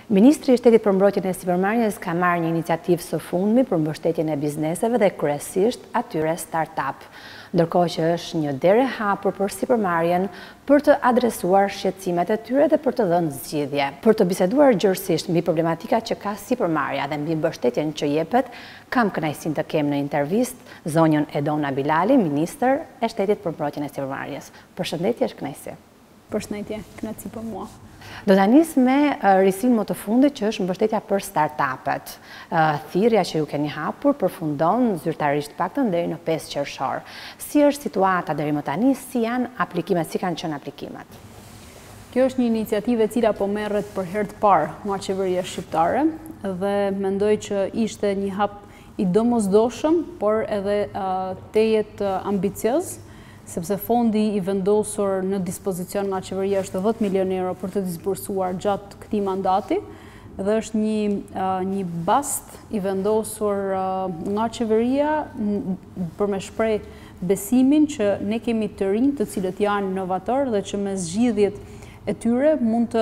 Ministri i Shtetit për Mbrojtjen e Sipërmarrjes ka marrë një iniciativë së fundmi për mbështetjen e bizneseve dhe kryesisht atyre start-up, ndërkohë që është një derë e hapur për sipërmarrjen për të adresuar shqetësimet e tyre dhe për të dhënë zgjidhje. Për të biseduar gjërësisht mbi problematika që ka sipërmarrja dhe mbi mbështetjen që jepet, kam kënaqësinë të kem në intervistë zonjën Edona Bilali, ministër e Shtetit për Mbrojtjen e Sipërmarrjes. Përshëndetje, është kënaqësi. Përshëndetje, kënaqësi për mua. Do ta nis me risinë më të fundit që është mbështetja për startupet. Thirrja që ju keni hapur përfundon zyrtarisht paktën deri në 5 qershor. Si është situata deri më tani, si janë aplikimet, si kanë qenë aplikimet? Kjo është një iniciativë e cila po merret për herë të parë nga qeveria shqiptare dhe mendoj që ishte një hap i domosdoshëm, por edhe tejet ambicioz, sepse fondi i vendosur në dispozicion nga qeveria është 10 milion euro për të disbursuar gjatë këtij mandati dhe është një bast i vendosur nga qeveria për me shpreh besimin që ne kemi të rinj të cilët janë inovator dhe që me zgjidhjet e tyre mund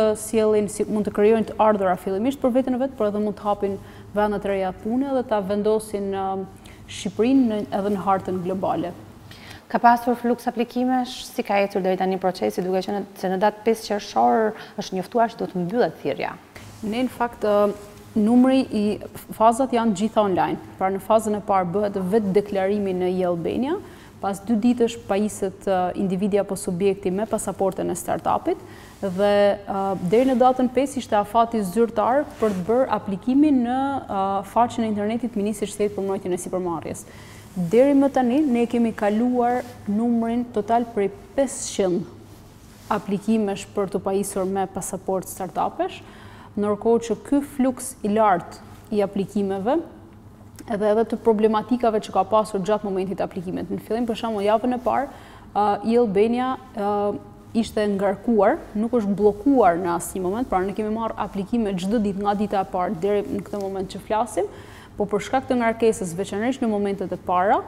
të krijojnë të ardhura fillimisht për veten e vet, por edhe mund të hapin vende të reja pune dhe ta vendosin Shqipërinë edhe në hartën globale. Ka pasur fluks aplikimesh, si ka ecur deri tani procesi, duke qenë se në datë 5 qershor është njoftuar që do të mbyllet thirrja? Ne në fakt numri i fazat janë gjitha online. Pra në fazën e parë bëhet vetë deklarimi në e-Albania, pas 2 ditësh pajiset individi apo subjekti me pasaportën e startupit dhe deri në datën 5 ishte afati zyrtar për të bërë aplikimin në faqen e internetit Ministrisë së Shtetit për Mbrojtjen e Sipërmarrjes. Deri më tani, ne kemi kaluar numrin total prej 500 aplikimesh për të pajisur me pasaport startupesh, ndërkohë që ky fluks i lartë i aplikimeve edhe të problematikave që ka pasur gjatë momentit aplikimet. Në fillim, për shembull, javën e parë, e-Albania ishte ngarkuar, nuk është bllokuar në asnjë moment, pra ne kemi marrë aplikime çdo ditë nga dita e parë deri në këtë moment që flasim. Po për shkak të ngarkesës, veçanërisht në momentet e para,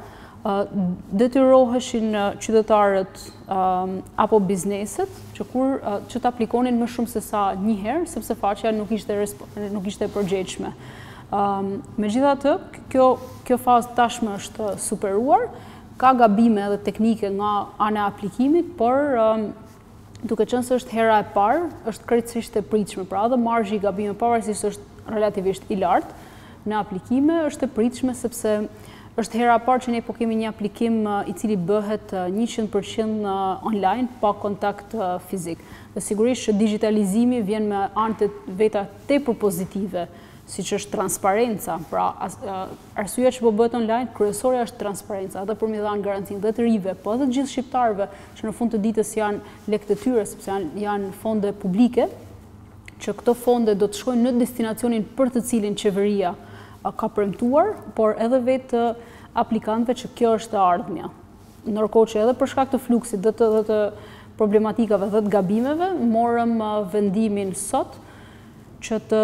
detyroheshin qytetarët apo bizneset që të aplikonin më shumë se sa një herë, sepse faqja nuk ishte përgjegjshme. Megjithatë, kjo fazë tashmë është superuar, ka gabime edhe teknike nga ana e aplikimit, por duke qenë se është hera e parë, është krejtësisht e pritshme, pra edhe marzhi i gabimeve pavarësisht është relativisht i lartë. Në aplikime është e pritshme sepse është hera e parë që ne po kemi një aplikim i cili bëhet 100% online pa kontakt fizik. Dhe sigurisht që digitalizimi vjen me anë të veta tepër pozitive, siç është transparenca. Pra arsyeja që po bëhet online, kryesorja është transparenca, edhe për mi dhanë garancinë dhe të rive, po edhe të gjithë shqiptarëve që në fund të ditës janë lekët e tyre, sepse janë fonde publike, që këto fonde do të shkojnë në destinacionin për të cilin qeveria ka premtuar, por edhe vetë aplikantëve që kjo është e ardhmja. Ndërkohë që edhe për shkak të fluksit dhe të problematikave dhe të gabimeve, morëm vendimin sot që të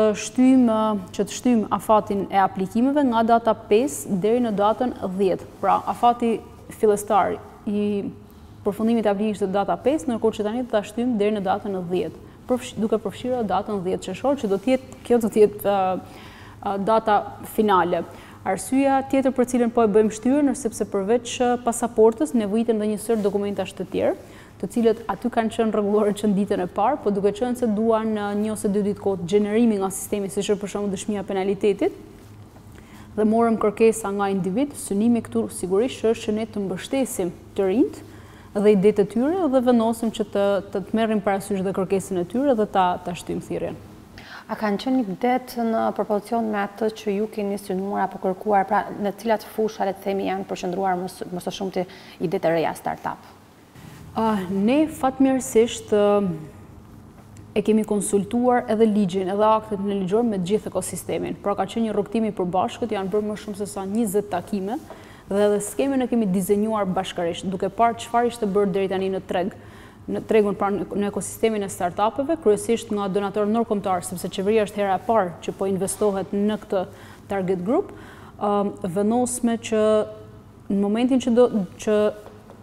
shtyjmë afatin e aplikimeve nga data 5 deri në datën 10. Pra, afati fillestar i përfundimit të aplikimit është data 5, ndërkohë që tani do ta shtyjmë deri në datën 10, duke përfshirë datën 10 qershor, që kjo do të jetë data finale. Arsyeja tjetër për cilën po e bëjmë shtyrën është sepse përveç pasaportës nevojiten edhe një sër dokumentash të tjerë, të cilët aty kanë qenë rregulluar që në ditën e parë, po duke qenë se duan 1 ose 2 ditë kohë gjenerimi nga sistemi, siç është për shembull dëshmia penalitetit, dhe morëm kërkesa nga individ. Synimi këtu sigurisht është që ne të mbështesim të rinjt dhe idetë e tyre dhe vendosim që të merrim parasysh dhe kërkesën e tyre dhe ta shtyjmë thirrjen. A kanë qenë një det në propocion me atë që ju keni synuar apo kërkuar, pra në cilat fusha le të themi janë përqendruar më së shumti idetë e reja startup? Ne fatmirësisht e kemi konsultuar edhe ligjin, edhe aktet në ligjor me gjithë ekosistemin. Pra ka qenë një rrugtim i përbashkët, janë bërë më shumë se sa 20 takime dhe edhe skemin e kemi dizenjuar bashkërisht, duke parë çfarë ishte bërë deri tani në tregun pra në ekosistemin e startupeve, kryesisht nga donatorë ndërkombëtar, sepse qeveria është hera e parë që po investohet në këtë target group, vendosme që në momentin që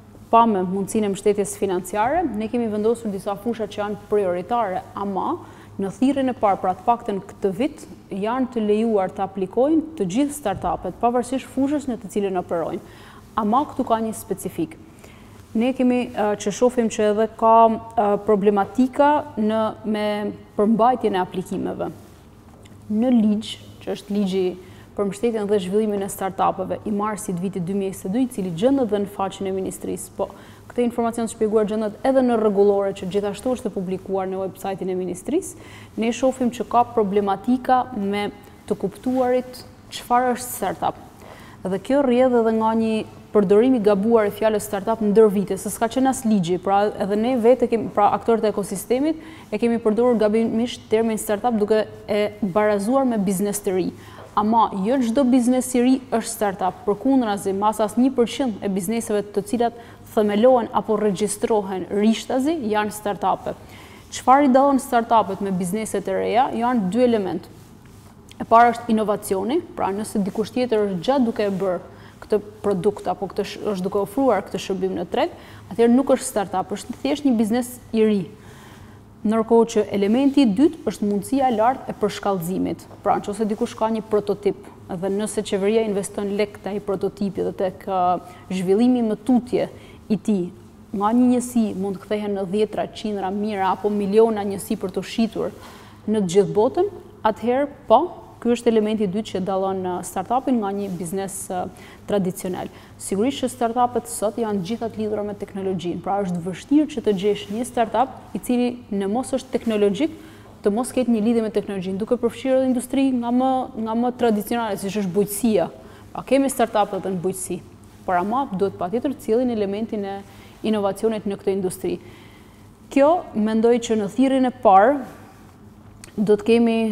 pamëm mundësinë e mbështetjes financiare, ne kemi vendosur disa fusha që janë prioritare, ama Në thirrjen e parë, pra të paktën këtë vit, janë të lejuar të aplikojnë të gjithë startupet, pavarësisht fushës në të cilën operojnë. Ama këtu ka një specifik. Ne kemi që shohim që edhe ka problematika me përmbajtjen e aplikimeve. Në ligj, që është ligji për mbështetjen dhe zhvillimin e startupeve i marsit vitit 2022, i cili gjendet dhe në faqen e Ministrisë, po këtë informacion të shpjeguar gjendet edhe në rregullore që gjithashtu është publikuar në website-in e Ministrisë, ne shohim që ka problematika me të kuptuarit çfarë është startup. Dhe kjo rrjedh edhe nga një përdorimi gabuar e fjalës startup ndër vite, se s'ka qenë as ligji, pra edhe ne vetë kemi, pra aktorët e ekosistemit e kemi përdorur gabimisht termin startup duke e barazuar me biznes të ri. Ama jo çdo biznes i ri është startup, përkundrazi mas as 1% e bizneseve të cilat themelohen apo regjistrohen rishtazi janë startupe. Çfarë i dallon startupet me bizneset e reja janë dy elementë. E para është inovacioni, pra nëse dikush tjetër është gjatë duke e bërë këtë produkt apo është duke ofruar këtë shërbim në treg, atëherë nuk është startup, është thjesht një biznes i ri. Ndërkohë që elementi i dytë është mundësia e lartë e përshkallëzimit. Pra nëse dikush ka një prototip dhe nëse qeveria investon lek te ai prototipi dhe tek zhvillimi më tutje i tij, nga një njësi mund të kthehen në dhjetra, qindra, mijëra apo miliona njësi për të shitur në të gjithë botën, atëherë po, ky është elementi i dytë që dallon startupin nga një biznes tradicional. Sigurisht që startupet sot janë gjithat lidhura me teknologjinë, pra është vështirë që të gjesh një startup i cili në mos është teknologjik, të mos ketë një lidhje me teknologjinë, duke përfshirë edhe industri nga më tradicionale, siç është bujqësia. Pa kemi startupet edhe në bujqësi, por ama duhet patjetër të cilin elementin e inovacionit në këtë industri. Kjo mendoj që në thirrjen e parë do të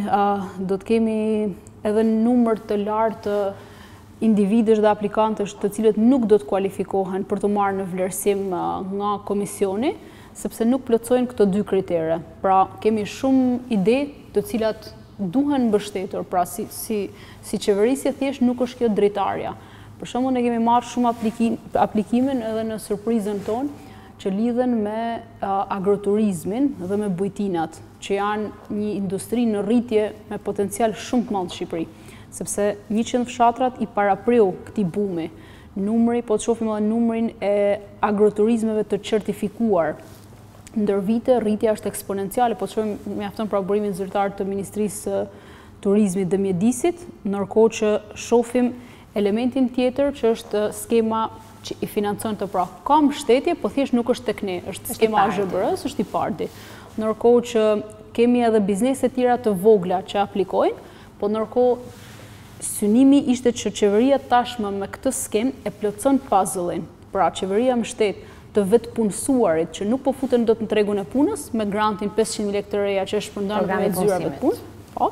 kemi edhe numër të lartë të individësh dhe aplikantësh të cilët nuk do të kualifikohen për të marrë në vlerësim nga komisioni, sepse nuk plotësojnë këto dy kritere. Pra, kemi shumë ide të cilat duhen mbështetur, pra si qeverisje thjesht nuk është kjo drejtarja. Për shembull, ne kemi marrë shumë aplikime edhe në surprizën tonë që lidhen me agroturizmin dhe me bujtinat, që janë një industri në rritje me potencial shumë të madh në Shqipëri, sepse 100 fshatrat i parapriu këtij bumi. Numri, po të shohim edhe numrin e agroturizmeve të certifikuar. Ndër vite rritja është eksponenciale, po të shohim mjafton pra burimin zyrtar të Ministrisë së Turizmit dhe Mjedisit, ndërkohë që shohim elementin tjetër që është skema që i financon të pra. Ka mbështetje, po thjesht nuk është tek ne, është skema AZBR-s, është i parti. Ndërkohë që kemi edhe biznese tjera të vogla që aplikojnë, po ndërkohë synimi ishte që qeveria tashmë me këtë skemë e plotson puzzle-in. Pra qeveria mbështet të vetpunësuarit që nuk po futen dot në tregun e punës me grantin 500.000 lekë të reja që është shpërndarë me zyrave të punës. Po.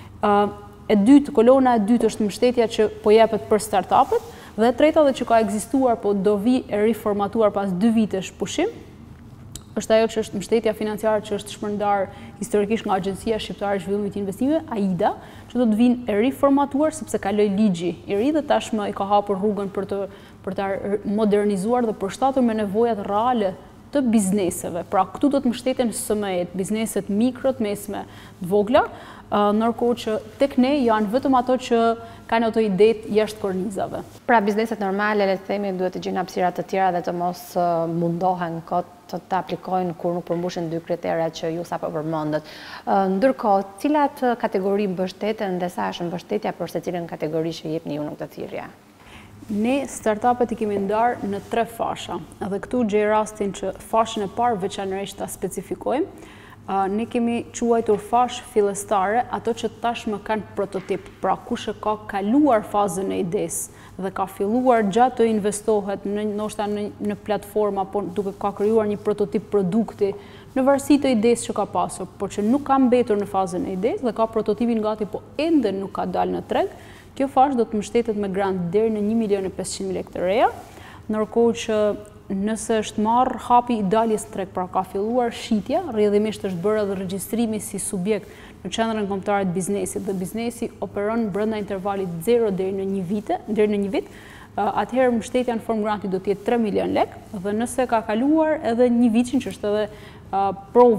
E dytë, kolona e dytë është mbështetja që po jepet për startupet, dhe e treta dhe që ka ekzistuar, po do vi e riformatuar pas 2 vitesh pushim, është ajo që është mbështetja financiare që është shpërndar historikisht nga Agjencia Shqiptare e Zhvillimit të Investimeve, AIDA, që do të vinë e riformatuar sepse kaloi ligji i ri dhe tashmë i ka hapur rrugën për ta modernizuar dhe përshtatur me nevojat reale të bizneseve. Pra këtu do të mbështeten SME-t, bizneset mikro, të mesme, të vogla, ndërkohë që tek ne janë vetëm ato që kanë ato idetë jashtë kornizave. Pra bizneset normale, le të themi, duhet të gjejnë hapësira të tjera dhe të mos mundohen kot të aplikojnë kur nuk përmbushin 2 kriteret që ju sapo përmendët. Ndërkohë, cilat kategori mbështeten dhe sa është mbështetja për secilën kategori që jepni ju në këtë thirrje? Ne startupet i kemi ndarë në 3 fasha. Edhe këtu gjej rastin që fashën e parë veçanërisht ta specifikojmë. Ne kemi quajtur fash fillestare ato që tashmë kanë prototip, pra kush e ka kaluar fazën e idesë dhe ka filluar gjatë të investohet ndoshta në platforma, apo duke ka krijuar një prototip produkti në varësi të idesë që ka pasur, por që nuk ka mbetur në fazën e idesë dhe ka prototipin gati, po ende nuk ka dalë në treg, kjo fash do të mbështetet me grant deri në 1.500.000 lekë të reja, ndërkohë që nëse është marrë hapi i daljes në treg, pra ka filluar shitja, rrjedhimisht është bërë edhe regjistrimi si subjekt në qendrën kombëtare të biznesit dhe biznesi operon brenda intervalit 0 deri në 1 vit, atëherë mbështetja në formë granti do të jetë 3 milion lekë dhe nëse ka kaluar edhe 1 vitin që është edhe prova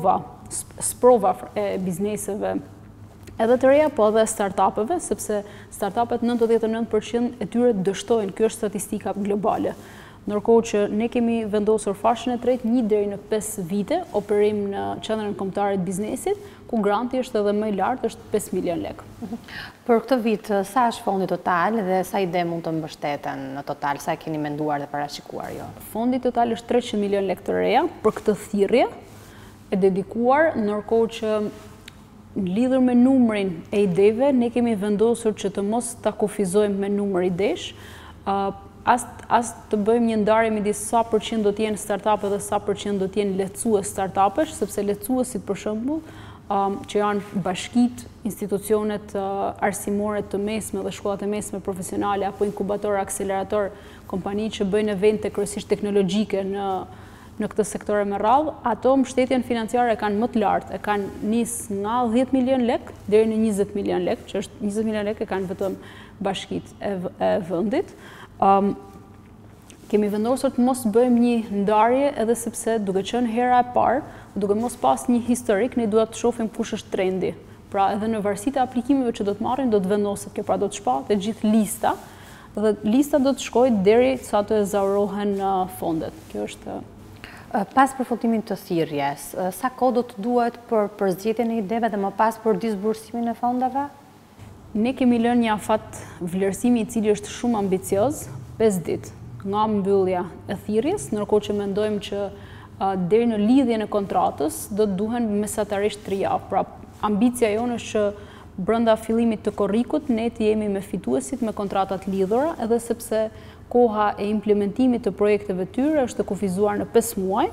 sprova e bizneseve edhe të reja, po edhe startupeve, sepse startupet 99% e tyre dështojnë, kjo është statistika globale. Ndërkohë që ne kemi vendosur fashën e tretë 1 deri në 5 vite operim në qendrën kombëtare të biznesit, ku granti është edhe më i lartë, është 5 milion lekë. Për këtë vit, sa është fondi total dhe sa ide mund të mbështeten në total, sa keni menduar dhe parashikuar jo? Fondi total është 300 milion lekë të reja për këtë thirrje e dedikuar, ndërkohë që lidhur me numrin e ideve, ne kemi vendosur që të mos ta kufizojmë me numër idesh, as të bëjmë një ndarje midis sa përqind do të jenë startupe dhe sa përqind do të jenë lehtësues startupesh, sepse lehtësuesit për shembull, që janë bashkitë, institucionet arsimore të mesme dhe shkollat e mesme profesionale apo inkubator, akselerator, kompani që bëjnë evente kryesisht teknologjike në këtë sektore me radhë, ato mbështetjen financiare kanë më të lartë, e kanë nis nga 10 milion lekë deri në 20 milion lekë, që është 20 milion lekë e kanë vetëm bashkitë e vendit. Kemi vendosur të mos bëjmë një ndarje edhe sepse duke qenë hera e parë, duke mos pas një historik, ne duhet të shohim kush është trendi. Pra edhe në varësitë e aplikimeve që do të marrin, do të vendoset kjo, pra do të shpahet e gjithë lista, dhe lista do të shkojë deri sa të ezaurohen fondet. Kjo është. Pas përfundimit të thirrjes, sa kohë do të duhet për përzgjedhjen e ideve dhe më pas për disbursimin e fondeve? Ne kemi lënë një afat vlerësimi i cili është shumë ambicioz, 5 ditë nga mbyllja e thirrjes, ndërkohë që mendojmë që deri në lidhjen e kontratës do të duhen mesatarisht 3 javë. Pra, ambicia jonë është që brenda fillimit të korrikut ne të jemi me fituesit me kontratat lidhura, edhe sepse koha e implementimit të projekteve tyre është të kufizuar në 5 muaj,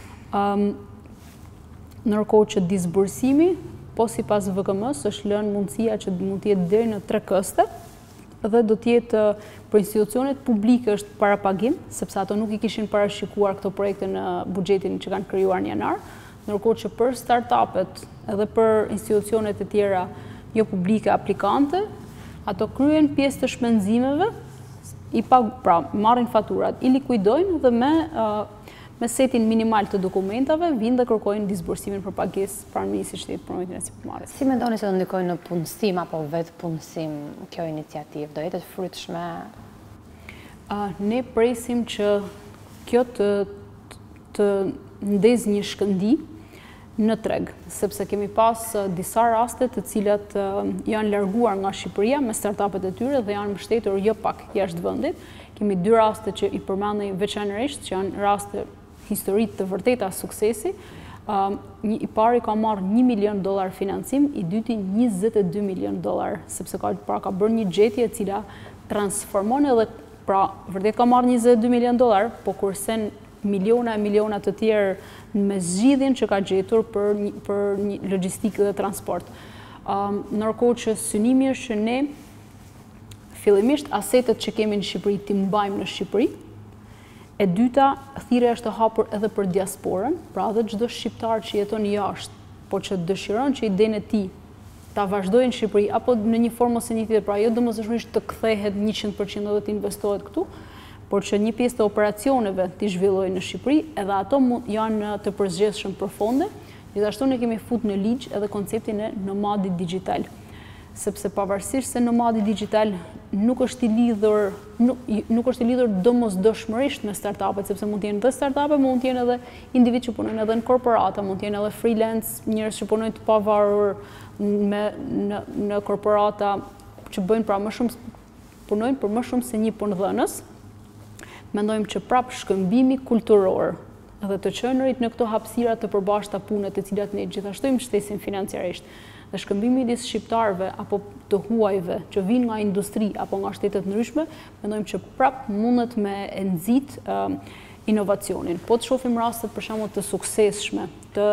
ndërkohë që disbursimi, po sipas VKM-s, është lënë mundësia që mund të jetë deri në 3 këste, dhe do të jetë për institucionet publike është parapagim, sepse ato nuk i kishin parashikuar këto projekte në buxhetin që kanë krijuar në janar, ndërkohë që për startupet edhe për institucionet e tjera jo publike aplikante, ato kryen pjesë të shpenzimeve, pra marrin faturat, i likuidojnë dhe me setin minimal të dokumentave, vinë dhe kërkojnë disbursimin për pagesë pranë Ministrisë së Shtetit për Promovimin e Sipërmarrjes. Si mendoni se do ndikojë në punësim apo vetë punësim kjo iniciativë? Do jetë frytshme? Ne presim që kjo të ndezë një shkëndi në treg, sepse kemi pas disa raste të cilat janë larguar nga Shqipëria me startupet e tyre dhe janë mbështetur jo pak jashtë vendit. Kemi 2 raste që i përmendej veçanërisht, që janë raste historik të vërteta suksesi. I pari ka marrë $1 milion financim, i dyti $22 milion, sepse ka bërë një gjetje e cila transformon edhe, pra vërtet ka marrë $22 milion, po kursen miliona e miliona të tjerë me zgjidhjen që ka gjetur për një logjistikë dhe transport. Ndërkohë që synimi është që ne fillimisht asetet që kemi në Shqipëri t'i mbajmë në Shqipëri. E dyta, thirrja është e hapur edhe për diasporën, pra edhe çdo shqiptar që jeton jashtë, po që dëshiron që idenë e tij ta vazhdojë në Shqipëri apo në një formë ose një tjetër, pra jo domosdoshmërisht të kthehet 100% dhe të investohet këtu, por që një pjesë të operacioneve t'i zhvillojnë në Shqipëri, edhe ato janë të përzgjedhshëm për fonde. Gjithashtu ne kemi fut në ligj edhe konceptin e nomadit digital, sepse pavarësisht se nomadi digital nuk është i lidhur domosdoshmërisht me startupet, sepse mund të jenë dhe startupe, mund të jenë edhe individ që punojnë edhe në korporata, mund të jenë edhe freelance, njerëz që punojnë të pavarur në korporata që bëjnë pra më shumë, punojnë për më shumë se një punëdhënës. Mendojmë që prapë shkëmbimi kulturor dhe të qenërit në këto hapësira të përbashkëta pune të cilat ne gjithashtu i mbështesim financiarisht, dhe shkëmbimi midis shqiptarëve apo të huajve që vinë nga industri apo nga shtetet ndryshme, mendojmë që prapë mundet me nxit inovacionin. Po të shohim rastet për shembull të suksesshme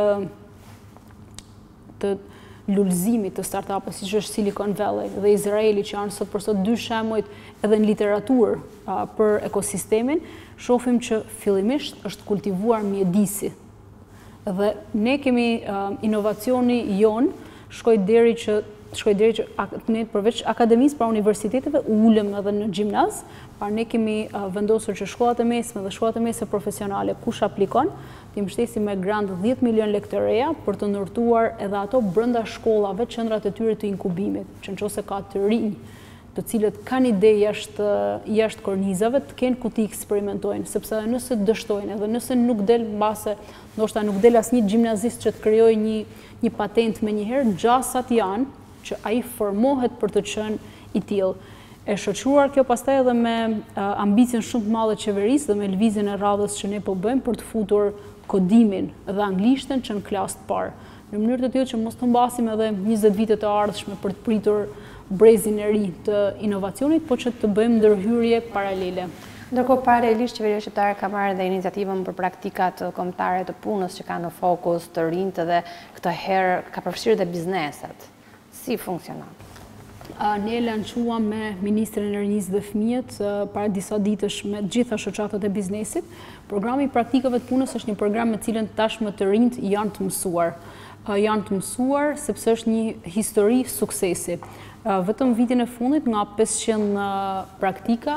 të lulëzimit të startupeve siç është Silicon Valley dhe Izraeli, që janë sot për sot 2 shembujt edhe në literaturë për ekosistemin, shohim që fillimisht është kultivuar mjedisi. Dhe ne kemi inovacioni jon shkoi deri që shkoj deri që ne përveç akademisë pra universiteteve ulëm edhe në gjimnaz, pra ne kemi vendosur që shkollat e mesme dhe shkollat e mesme profesionale kush aplikon, ti mbështesim me grant 10 milion lekë të reja për të ndërtuar edhe ato brenda shkollave qendrat e tyre të inkubimit, që nëse ka të rinj të cilët kanë ide jashtë kornizave të kenë ku ti eksperimentojnë, sepse nëse dështojnë edhe nëse nuk del mbase, ndoshta nuk del asnjë gjimnazist që të krijojë një patent me njëherë, gjasat janë që ai formohet për të qenë i tillë. E shoqëruar kjo pastaj edhe me ambicien shumë të madhe të qeverisë dhe me lëvizjen e radhës që ne po bëjmë për të futur kodimin dhe anglishtën që në klasë të parë, në mënyrë të tillë që mos të humbasim edhe 20 vite të ardhshme për të pritur brezin e ri të inovacionit, po që të bëjmë ndërhyrje paralele. Ndërkohë, paralelisht qeveria shqiptare ka marrë dhe iniciativën për praktikat kombëtare të punës që ka në fokus të rinjtë dhe këtë herë ka përfshirë dhe bizneset. Si funksionon? Ne lançuam me Ministrin e Rinisë dhe Fëmijët para disa ditësh me gjitha shoqatat e biznesit. Programi i praktikave të punës është një program me cilën tashmë të rinjt janë të mësuar. Janë të mësuar sepse është një histori suksesi. Vetëm vitin e fundit nga 500 praktika,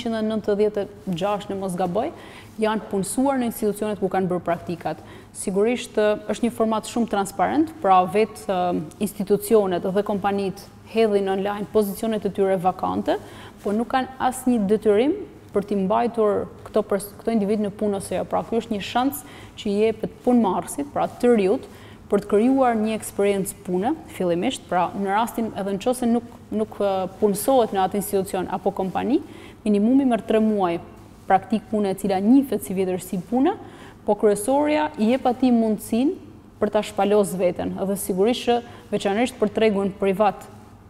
196 në mos gaboj, janë punësuar në institucionet ku kanë bërë praktikat. Sigurisht është një format shumë transparent, pra vetë institucionet dhe kompanit hedhin online pozicionet të tyre vakante, po nuk kanë asnjë detyrim për t'i mbajtur këto individ në punë ose jo. Pra ky është një shans që i jepet punëmarrësit, pra të rinjt, për të krijuar një eksperiencë pune, fillimisht, pra në rastin edhe nëse nuk punësohet në atë institucion apo kompani, minimumi merr 3 muaj praktik pune e cila njihet si vjetërsi pune, po kryesorja i jep atij mundësinë për ta shpalos veten, edhe sigurisht që veçanërisht për tregun privat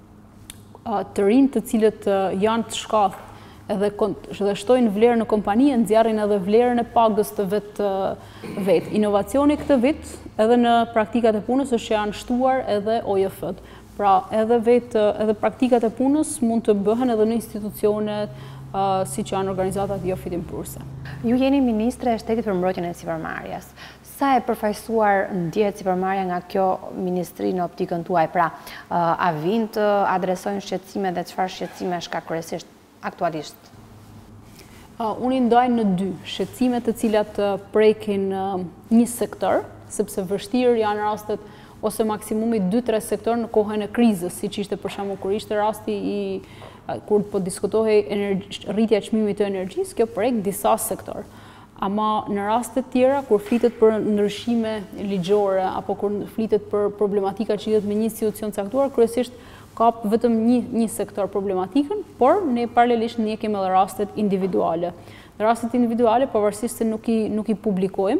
të rinj të cilët janë të shkath edhe shtojnë vlerë në kompani, nxjarrin edhe vlerën e pagës të vet. Inovacioni këtë vit edhe në praktikat e punës është që janë shtuar edhe OJF-t. Pra edhe praktikat e punës mund të bëhen edhe në institucionet siç janë organizatat jo fitimprurse. Ju jeni ministre e Shtetit për mbrojtjen e sipërmarrjes. Sa e përfaqësuar ndjehet sipërmarrja nga kjo ministri në optikën tuaj? Pra, a vijnë të adresojnë shqetësime dhe çfarë shqetësimesh ka kryesisht aktualisht? Unë i ndaj në 2, shqetësimet të cilat prekin një sektor, sepse vështirë janë rastet ose maksimumi 2-3 sektor në kohën e krizës, siç ishte për shembull kur ishte rasti kur po diskutohej rritja e çmimit të energjisë, kjo prek disa sektor. Ama në raste tjera, kur flitet për ndryshime ligjore, apo kur flitet për problematika që lidhet me një institucion caktuar, kryesisht ka vetëm një sektor problematikën, por ne paralelisht ne kemi edhe rastet individuale. Në rastet individuale, pavarësisht se nuk i publikojmë,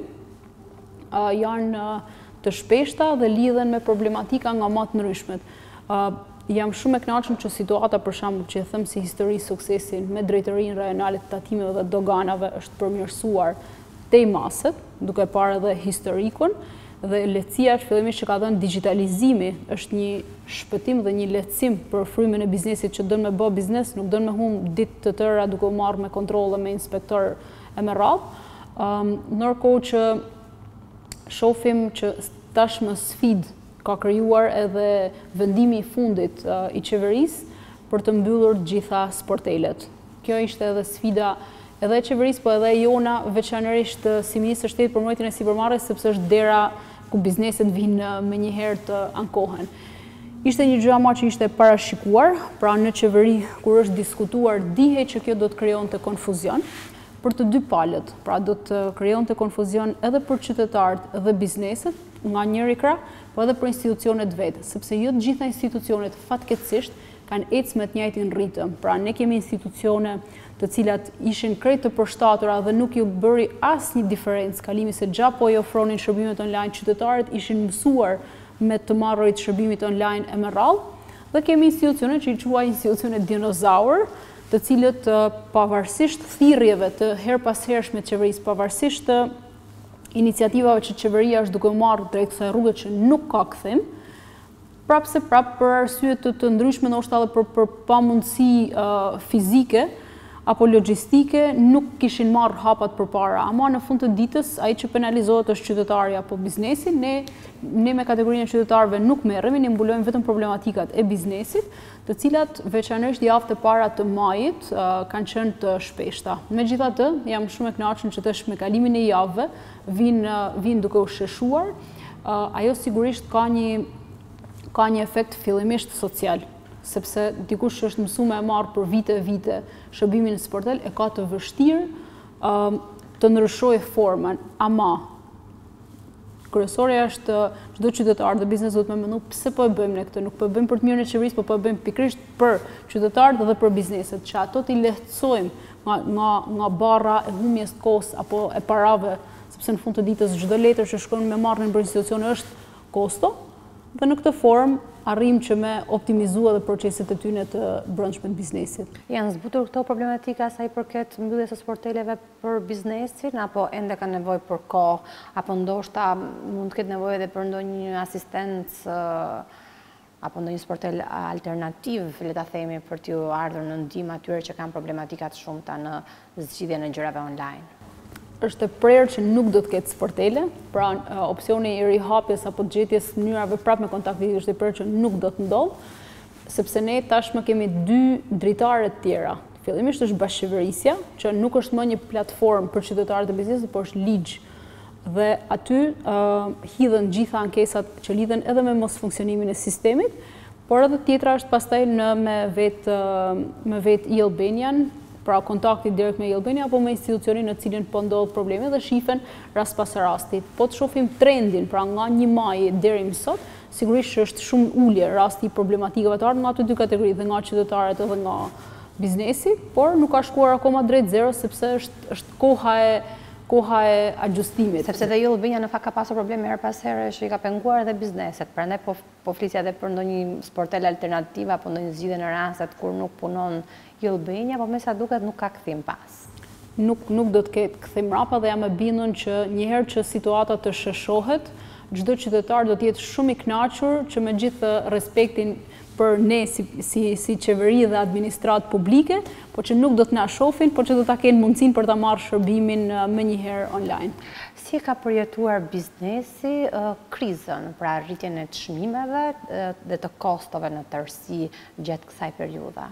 janë të shpeshta dhe lidhen me problematika nga më të ndryshmet. Jam shumë e kënaqur që situata për shembull që e them si histori suksesin me drejtorinë rajonale të tatimeve dhe doganave është përmirësuar tej maset, duke parë edhe historikun dhe lehtësia është fillimisht që ka dhënë digitalizimi, është një shpëtim dhe një lehtësim për frymën e biznesit që don me bë biznes, nuk don me humb ditë të tëra duke u marrë me kontrolle me inspektor e me radhë. Ndërkohë që shohim që tashmë sfidë ka krijuar edhe vendimi i fundit i qeverisë për të mbyllur gjitha sportelet. Kjo ishte edhe sfida edhe e qeverisë, po edhe jona veçanërisht si ministër shtetit për mbrojtjen e sipërmarrjes, sepse është dera ku bizneset vinë me njëherë të ankohen. Ishte një gjë që ishte parashikuar, pra në qeveri kur është diskutuar dihet që kjo do të krijonte konfuzion për të dy palët, pra do të krijonte konfuzion edhe për qytetarët dhe bizneset nga njëri krah, po edhe për institucionet vetë, sepse jo të gjitha institucionet fatkeqësisht kanë ecë me të njëjtin ritëm. Pra ne kemi institucione të cilat ishin krejt të përshtatura dhe nuk ju bëri asnjë diferencë kalimi se gjapo i ofronin shërbimet online, qytetarët ishin mësuar me të marrërit shërbimit online e me radhë, dhe kemi institucione që i quaj institucione dinozaur, të cilët pavarësisht thirrjeve të her pas hershme të qeverisë, pavarësisht iniciativave që qeveria është duke marrë drejt kësaj rrugë që nuk ka kthim, prapë për arsye të ndryshme, ndoshta edhe për pamundësi fizike, apo logjistike nuk kishin marrë hapat përpara, ama në fund të ditës ai që penalizohet është qytetari apo biznesi. Ne me kategorinë e qytetarëve nuk merremi, ne mbulojmë vetëm problematikat e biznesit, të cilat veçanërisht javët e para të majit kanë qenë të shpeshta. Megjithatë, jam shumë e kënaqur që tash me kalimin e javëve vin duke u sheshuar. Ajo sigurisht ka një efekt fillimisht social, sepse dikush që është mësuar e marrë për vite shërbimin në sportel e ka të vështirë të ndryshojë formën, ama kryesorja është çdo qytetar dhe biznes duhet me mendu pse po e bëjmë ne këtë, nuk po e bëjmë për të mirën e qeverisë, po e bëjmë pikërisht për qytetarët dhe për bizneset, që ato t'i lehtësojmë nga barra e humjes kohës apo e parave, sepse në fund të ditës çdo letër që shkon me marrën për institucione është kosto, dhe në këtë formë arrim që me optimizua dhe proceset e tyne të brendshme të biznesit. Janë zbutur këto problematika sa i përket mbylljes së sporteleve për biznesin, apo ende ka nevojë për kohë, apo ndoshta mund të ketë nevojë edhe për ndonjë asistencë apo ndonjë sportel alternativ, le ta themi, për t'ju ardhur në ndihmë atyre që kanë problematika të shumta në zgjidhjen e gjërave online? Është e prerë që nuk do të ketë sportele, pra opsioni i rihapjes apo gjetjes mënyrave prapë me kontakt video është e prerë që nuk do të ndodhë, sepse ne tashmë kemi 2 dritare të tjera. Fillimisht është bashkëqeverisja, që nuk është më një platformë për qytetarët e biznesit, por është ligj. Dhe aty hidhen gjitha ankesat që lidhen edhe me mos funksionimin e sistemit, por edhe tjetra është pastaj me vet e-Albanian, pra kontakti direkt me e-Albania apo me institucionin në cilin po ndodh probleme dhe shifen rast pas rasti. Po të shohim trendin, pra nga 1 maj deri më sot, sigurisht që është shumë ulje rasti problematikave të ardhur nga ato 2 kategori, dhe nga qytetarët edhe nga biznesi, por nuk ka shkuar akoma drejt zero sepse është koha e ajustimit. Sepse dhe e-Albania në fakt ka pasur probleme her pas here që i ka penguar edhe bizneset. Prandaj po flisja edhe për ndonjë sportel alternativ apo ndonjë zgjidhje në rastet kur nuk punon e-Albania, po me sa duket nuk ka kthim pas. Nuk do të ketë kthim rapa dhe jam e bindur që njëherë që situata të sheshohet, çdo qytetar do të jetë shumë i kënaqur që me gjithë respektin për ne si qeveri dhe administratë publike, po që nuk do të na shohin, po që do ta kenë mundësinë për ta marrë shërbimin më njëherë online. Si ka përjetuar biznesi krizën, pra rritjen e çmimeve dhe të kostove në tërësi gjatë kësaj periudhe?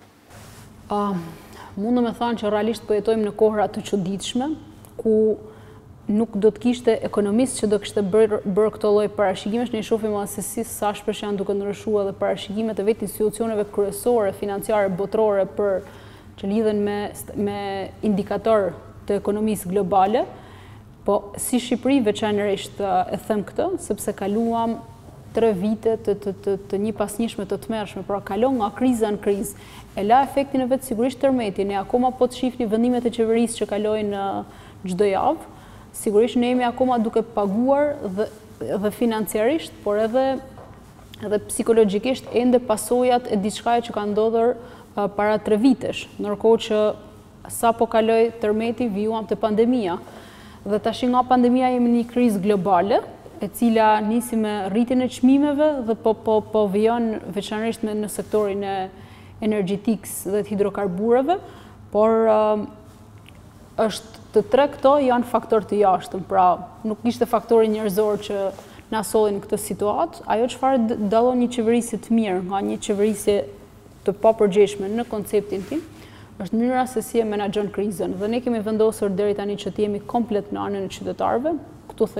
Mundë me thanë që realisht po jetojmë në kohra të çuditshme, ku nuk do të kishte ekonomist që do kishte bërë këto lloj parashikimesh. Ne shohim se sa shpesh janë duke ndryshuar edhe parashikimet e vetë institucioneve kryesore financiare botërore që lidhen me indikator të ekonomisë globale. Po si Shqipëri veçanërisht e them këtë, sepse kaluam 3 vite të një pasnjëshme të tmerrshme, pra kalon nga kriza në krizë. E la efektin e vetë sigurisht tërmeti, ne akoma po të shihni vendimet e qeverisë që kalojnë çdo javë. Sigurisht ne jemi akoma duke paguar dhe financiarisht, por edhe psikologjikisht ende pasojat e diçkaje që ka ndodhur para 3 vitesh, ndërkohë që sa po kaloi tërmeti vijuam te pandemia. Dhe tash nga pandemia jemi në një krizë globale, e cila nisi me rritjen e çmimeve dhe po vijon veçanërisht në sektorin e energjetikës dhe të hidrokarbureve, por është të 3 këto janë faktor të jashtëm, pra nuk ishte faktori njerëzor që na solli në këtë situatë. Ajo çfarë dallon një qeverisje të mirë nga një qeverisje të papërgjegjshme në konceptin tim, është mënyra se si e menaxhon krizën. Dhe ne kemi vendosur deri tani që të jemi komplet në anën e qytetarëve. Këtu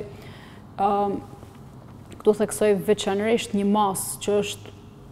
theksoj veçanërisht një masë që është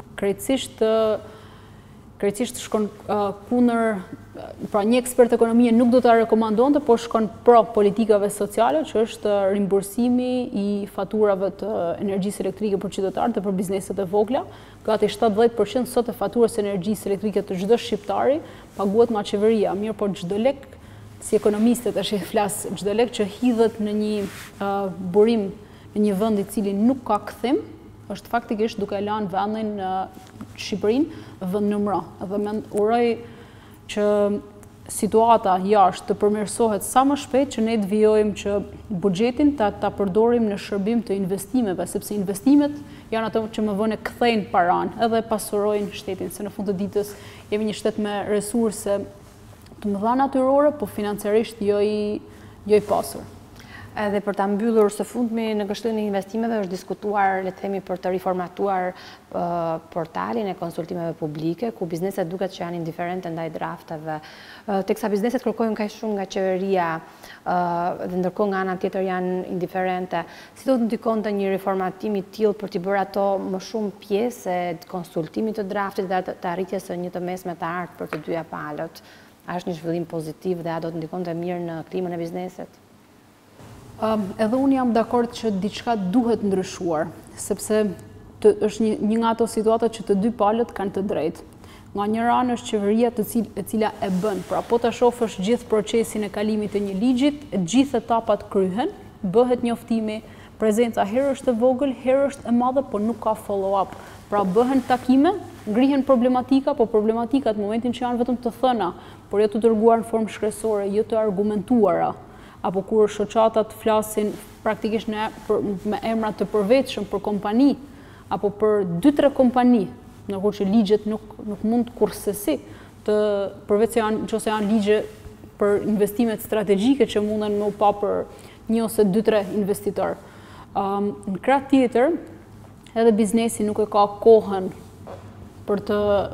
krejtësisht shkon kundër, pra një ekspert ekonomie nuk do ta rekomandonte, por shkon pro politikave sociale, që është rimbursimi i faturave të energjisë elektrike për qytetarët dhe për bizneset e vogla. Gati 70% sot e faturës së energjisë elektrike të çdo shqiptari paguhet nga qeveria. Mirë, por çdo lek, si ekonomistët tash e flas, çdo lek që hidhet në një burim në një vend i cili nuk ka kthim, është faktikisht duke lanë vendin Shqipërinë vend numër 1. Dhe uroj që situata jashtë të përmirësohet sa më shpejt, që ne të vijojmë që buxhetin ta përdorim në shërbim të investimeve, sepse investimet janë ato që më vonë kthejnë paran edhe pasurojnë shtetin, se në fund të ditës jemi një shtet me resurse të mëdha natyrore, po financiarisht jo i pasur. Edhe për ta mbyllur së fundmi në Këshillin e Investimeve është diskutuar, le të themi, për të riformatuar portalin e konsultimeve publike, ku bizneset duket që janë indiferente ndaj drafteve, teksa bizneset kërkojnë kaq shumë nga qeveria, dhe ndërkohë nga ana tjetër janë indiferente. Si do të ndikonte një riformatim i tillë për t'i bërë ato më shumë pjesë e konsultimit të draftit dhe të arritjes së një të mesme të artë për të dyja palët? A është një zhvillim pozitiv dhe a do të ndikonte mirë në klimën e bizneset? Edhe unë jam dakord që diçka duhet ndryshuar, sepse është një nga ato situata që të dy palët kanë të drejtë. Nga një anë është qeveria e cila e bën, pra po ta shohësh gjithë procesin e kalimit të një ligjit, gjithë etapat kryhen, bëhet njoftimi, prezenca herë është e vogël, herë është e madhe, por nuk ka follow-up. Pra bëhen takime, ngrihen problematika, po problematikat në momentin që janë vetëm të thëna, por jo të dërguar në formë shkresore, jo të argumentuara, apo kur shoqatat flasin praktikisht me emra të përveçshëm për kompani, apo për 2-3 kompani, ndërkohë që ligjet nuk mund kursesi përveç se janë ligje për investimet strategjike që munden me u pa për 1 ose 2-3 investitor. Në krah tjetër, edhe biznesi nuk e ka kohën për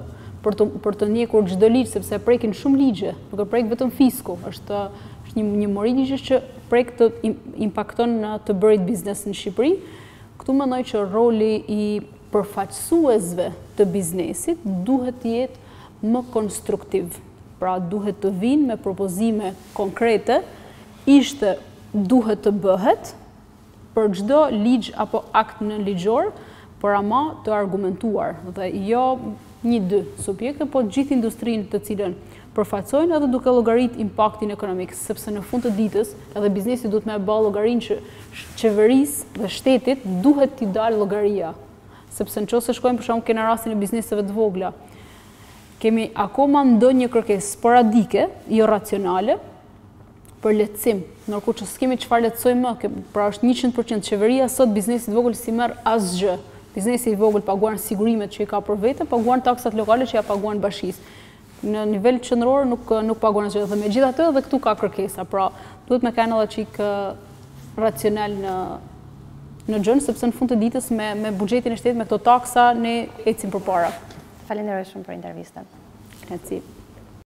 të njekur çdo ligj, sepse prekin shumë ligje, nuk e prek vetëm fisku, është një mori ligjesh që prek të impakton në të bërit biznes në Shqipëri. Këtu mendoj që roli i përfaqësuesve të biznesit duhet të jetë më konstruktiv. Pra duhet të vinë me propozime konkrete, ishte duhet të bëhet për çdo ligj apo akt në ligjor, por ama të argumentuar dhe jo 1-2 subjekte, po gjithë industrinë të cilën përfaqësojnë edhe duke llogarit impaktin ekonomik, sepse në fund të ditës edhe biznesi duhet me bë llogarinë që qeverisë dhe shtetit duhet t'i dalë llogaria. Sepse nëse shkojmë për shembull kena rastin e bizneseve të vogla, kemi akoma ndonjë kërkesë sporadike, jo racionale, për lehtësim, ndërkohë që s'kemi çfarë lehtësojmë më, pra është 100% qeveria sot biznesi i vogël si merr asgjë. Biznesi i vogël paguan sigurimet që i ka për vete, paguan taksat lokale që ja paguan bashkisë. Në nivel qendror nuk paguan asgjë, dhe megjithatë edhe këtu ka kërkesa, pra duhet me kanë edhe çik racional në gjën, sepse në fund të ditës me buxhetin e shtetit, me këto taksa ne ecim përpara. Falenderoj shumë për intervistën. Kënaqësi.